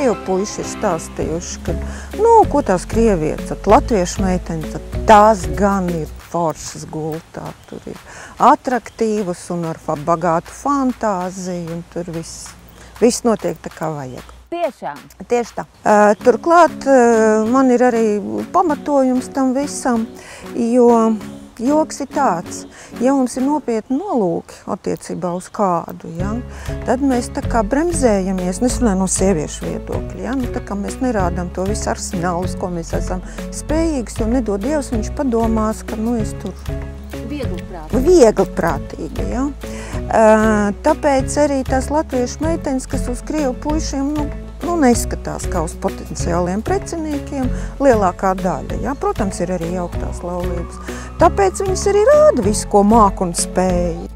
krievu puiši ir stāstījuši, ka, ko tās krievietes, latviešu meitenes, tās gan ir foršas gultā, tur ir atraktīvas un ar bagātu fantāziju, un tur viss notiek tā kā vajag. Tiešām? Tieši tā. Turklāt man ir arī pamatojums tam visam, jo joks ir tāds, ja mums ir nopietni nolūki attiecībā uz kādu, tad mēs tā kā bremzējamies, es runāju no sieviešu viedokļa, tā kā mēs nerādām to visu arsenālu, uz ko mēs esam spējīgs, jo nedod Dievs, viņš padomās, ka es tur viegliprātīgi, Tāpēc arī tās latviešu meitenes, kas uz krievu puišiem, neskatās kā uz potenciāliem preciniekiem, lielākā daļa, Protams, ir arī jauktās laulības. Tāpēc viņas arī rāda visu, ko māk un spēja.